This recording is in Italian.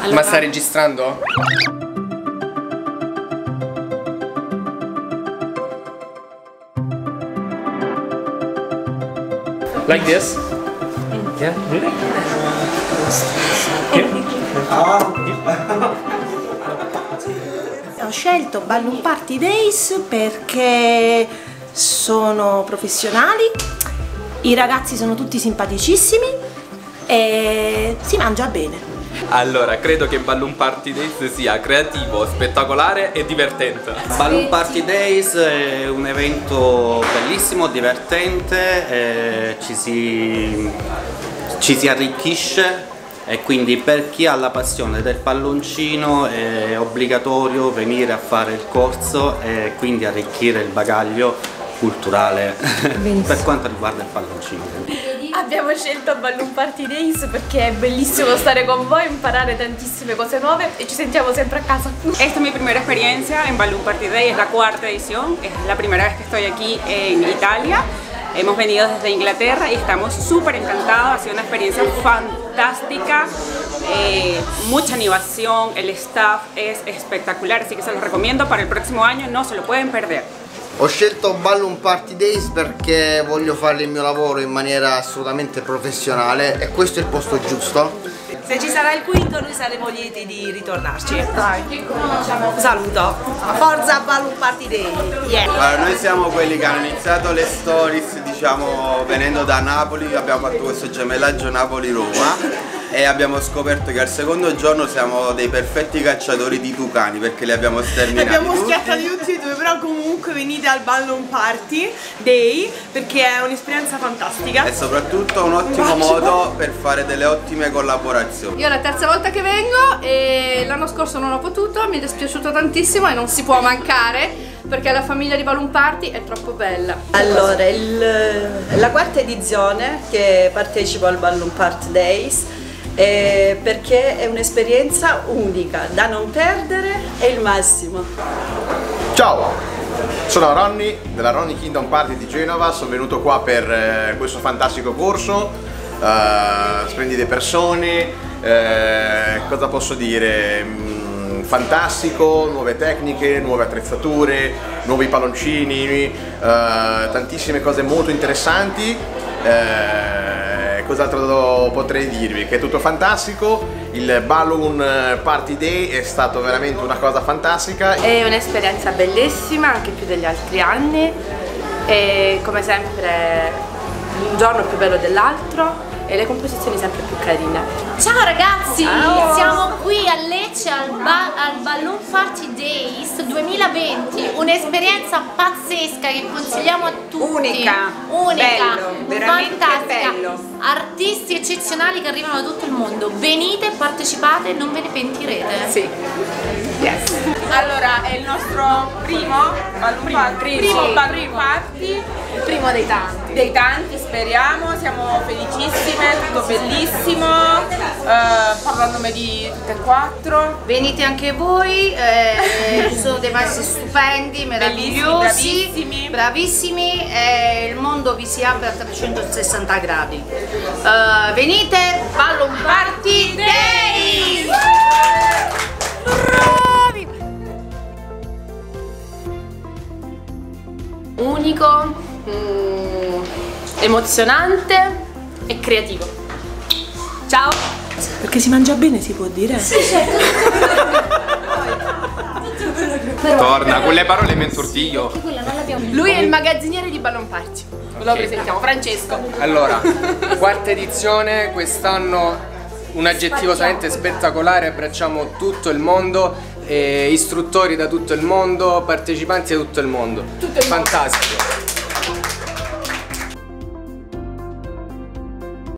Allora... Ma stai registrando? Like this? Yeah, really? Ho scelto Balloon Party Days perché sono professionali, i ragazzi sono tutti simpaticissimi e si mangia bene. Allora, credo che Balloon Party Days sia creativo, spettacolare e divertente. Balloon Party Days è un evento bellissimo, divertente, ci si arricchisce e quindi per chi ha la passione del palloncino è obbligatorio venire a fare il corso e quindi arricchire il bagaglio culturale per quanto riguarda il palloncino. Abbiamo scelto Balloon Party Days perché è bellissimo stare con voi, imparare tantissime cose nuove e ci sentiamo sempre a casa. Esta es mi primera experiencia en Balloon Party Day, es la cuarta edición, es la primera vez que estoy aquí en Italia. Hemos venido desde Inglaterra y estamos súper encantados, ha sido una experiencia fantástica, mucha animación, el staff es espectacular, así que se los recomiendo para el próximo año, no se lo pueden perder. Ho scelto Balloon Party Days perché voglio fare il mio lavoro in maniera assolutamente professionale e questo è il posto giusto. Se ci sarà il quinto noi saremo lieti di ritornarci. Dai. Saluto. Forza Balloon Party Day. Yeah. Allora, noi siamo quelli che hanno iniziato le stories, diciamo, venendo da Napoli, abbiamo fatto questo gemellaggio Napoli-Roma e abbiamo scoperto che al secondo giorno siamo dei perfetti cacciatori di tucani perché li abbiamo sterminati. Abbiamo schiattati tutti e due, però comunque venite al Balloon Party Day perché è un'esperienza fantastica. E soprattutto un ottimo modo per fare delle ottime collaborazioni. Io è la terza volta che vengo e l'anno scorso non ho potuto, mi è dispiaciuto tantissimo e non si può mancare perché la famiglia di Balloon Party è troppo bella. Allora, è la quarta edizione che partecipo al Balloon Party Days perché è un'esperienza unica, da non perdere, è il massimo. Ciao, sono Ronny della Ronny Kingdom Party di Genova, sono venuto qua per questo fantastico corso, splendide persone, cosa posso dire, fantastico, nuove tecniche, nuove attrezzature, nuovi palloncini, tantissime cose molto interessanti. Cos'altro potrei dirvi? Che è tutto fantastico, il Balloon Party Day è stato veramente una cosa fantastica. È un'esperienza bellissima, anche più degli altri anni e come sempre un giorno più bello dell'altro e le composizioni sempre più carine. Ciao ragazzi, ciao. Siamo qui a Lecce al Balloon Party Days 2020, un'esperienza pazzesca che consigliamo a tutti. Unica, bello, veramente fantastica. bello. Artisti eccezionali che arrivano da tutto il mondo. Venite, partecipate, non ve ne pentirete. Sì. Yes. Allora, è il nostro primo Balloon Party, il primo dei tanti. Dei tanti, speriamo, siamo felicissime, tutto bellissimo, parlo a nome di tutte e quattro. Venite anche voi, ci sono dei maestri stupendi, meravigliosi, bravissimi e il mondo vi si apre a 360 gradi. Venite, Balloon Party Days! Unico, emozionante e creativo. Ciao! Perché si mangia bene, si può dire? Sì, certo. Torna, con le parole mentortiglio. Lui è il magazziniere di Balloon Party. Lo presentiamo, Francesco. Allora, quarta edizione, quest'anno un aggettivo solamente spettacolare, abbracciamo tutto il mondo, istruttori da tutto il mondo, partecipanti da tutto il mondo. Fantastico.